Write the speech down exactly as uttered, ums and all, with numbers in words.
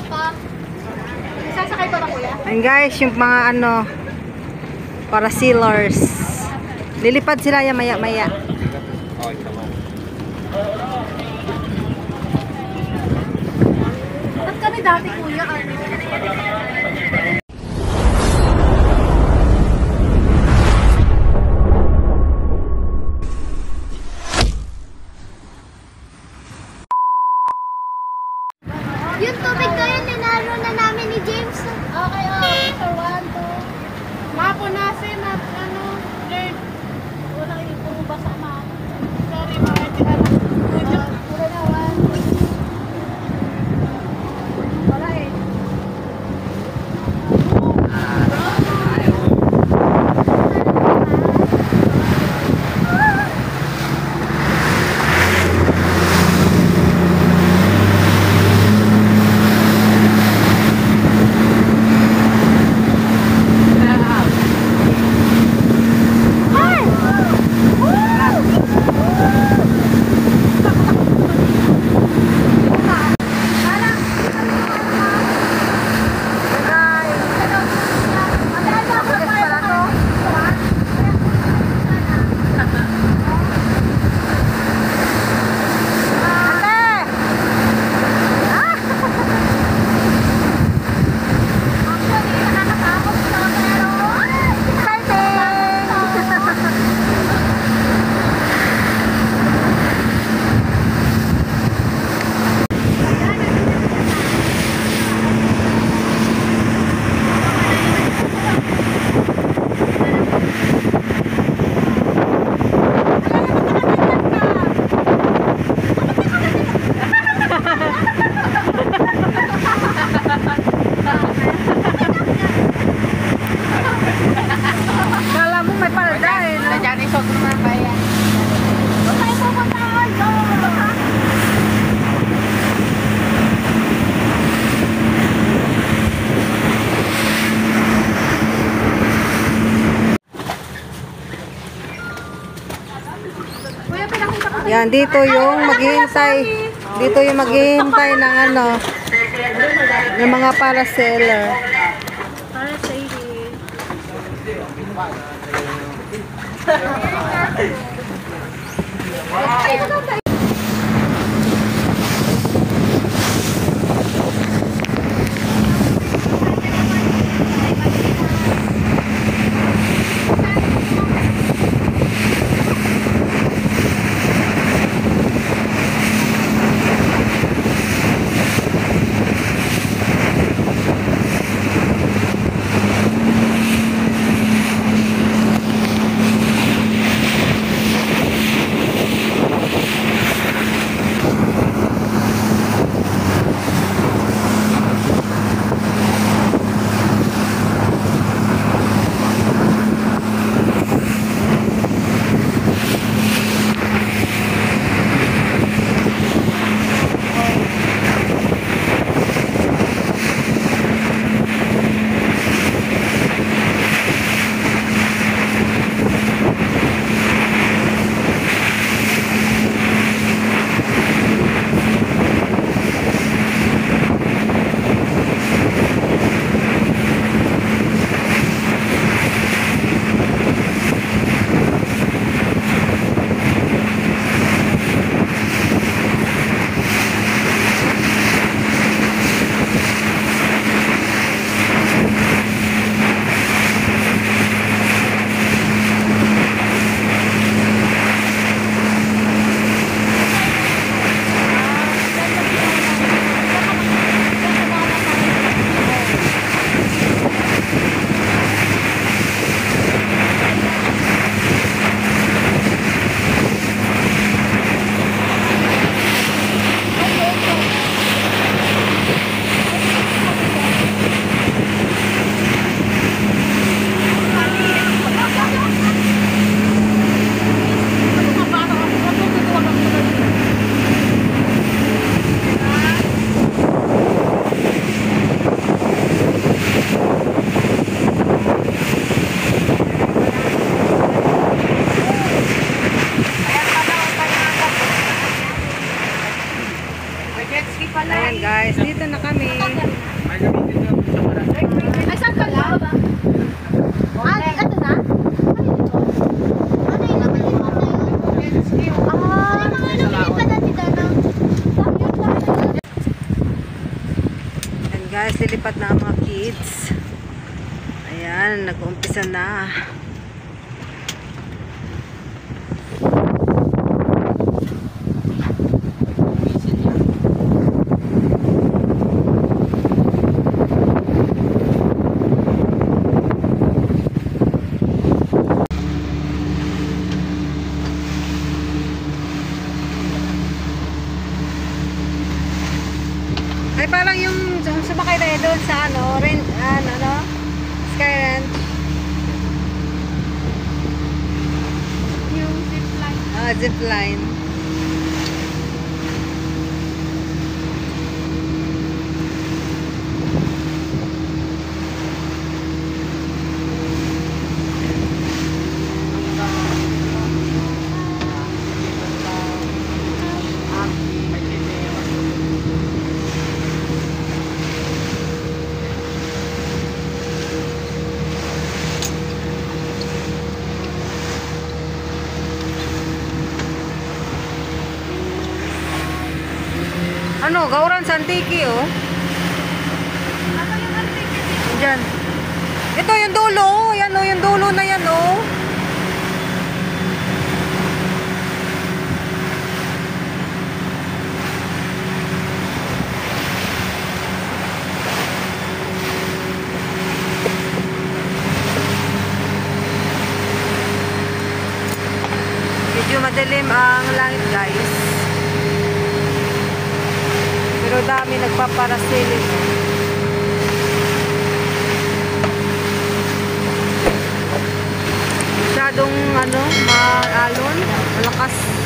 pa. Sasakay pa ba kuya? Ayan guys, yung mga ano, para sealers. Lilipad sila yan maya-maya. At kami dati kuya, ano? Yung tubig ko yun, ninalo na namin ni James. Okay, okay. So, one, two. Mapo na si, map, ano, learn. Wala yung pumubasa, map. Sorry, mga ano. Pura na, one, two. Wala eh. Yan, dito yung maghihintay. Dito yung maghihintay ng ano, ng mga paraseller. Parasailor. Dito na kami. Ay, saan ka lang? Ah, ito na? Ano yung nakalipad na yun? Ah, ano yung nakalipad natin dana? Ayan guys, lilipat na ang mga kids. Ayan, nag-uumpisa na. Ay, parang yung sum- sumakay tayo doon sa ano, rent, ano, ano, Sky Ranch. Yung zipline. Ah, zipline. Ano, Gauran sa Antique, oh. Ako yung antike. Diyan. Ito yung dulo, oh. Yan, oh, yung dulo na yan, oh. Medyo madilim ang langit, guys. Pero dami nagpaparasilip. Masyadong ano, maalon, malakas.